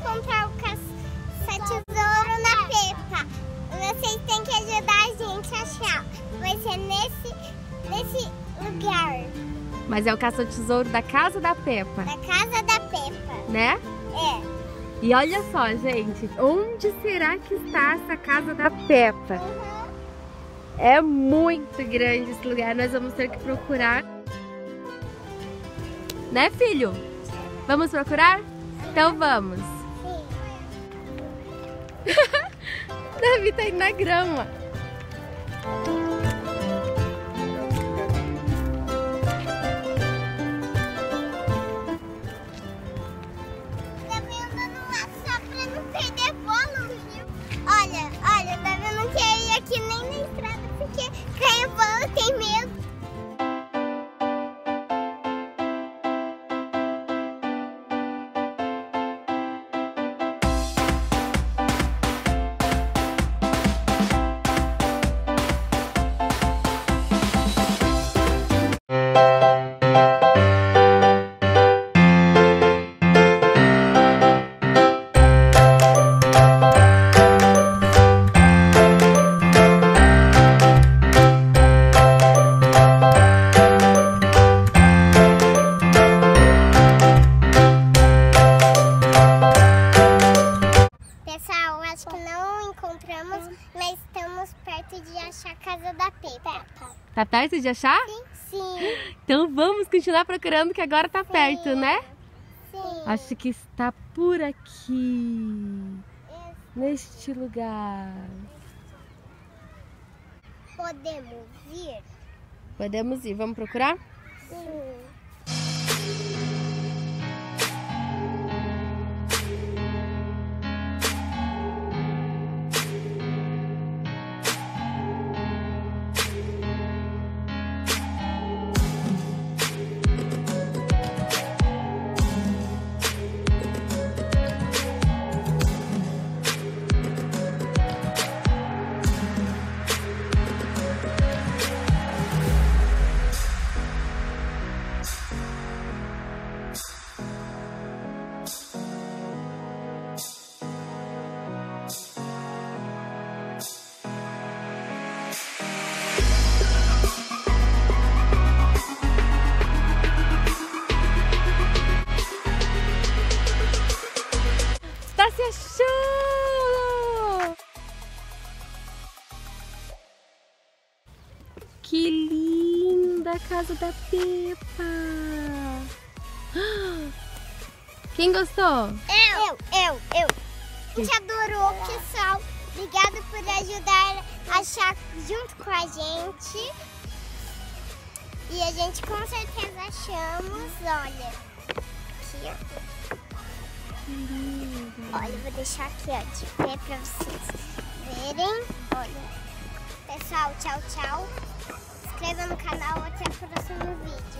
encontrar o Tesouro da Peppa. Vocês têm que ajudar a gente a achar. Vai ser nesse lugar. Mas é o caça-tesouro da Casa da Peppa. Da Casa da Peppa. Né? É. E olha só, gente. Onde será que está essa Casa da Peppa? Uhum. É muito grande esse lugar. Nós vamos ter que procurar. Né, filho? Vamos procurar? Então vamos. Sim. Davi tá indo na grama. Davi andando lá só pra não perder bolo, viu? Olha, Davi não quer ir aqui nem na estrada porque cair bolo tem medo. Pessoal, acho que não encontramos, mas estamos perto de achar a Casa da Peppa. Tá perto de achar? Sim. Então vamos continuar procurando que agora tá perto, né? Sim. Acho que está por aqui. Neste lugar. Podemos ir? Podemos ir. Vamos procurar? Sim. Taci achou! Que linda a Casa da Peppa! Quem gostou? Eu. A gente adorou, pessoal. Obrigada por ajudar a achar junto com a gente. E a gente com certeza achamos. Olha, aqui, ó. Olha, eu vou deixar aqui, ó, de pé pra vocês verem. Olha. Pessoal, tchau, tchau. Se inscreva no canal, até o próximo vídeo.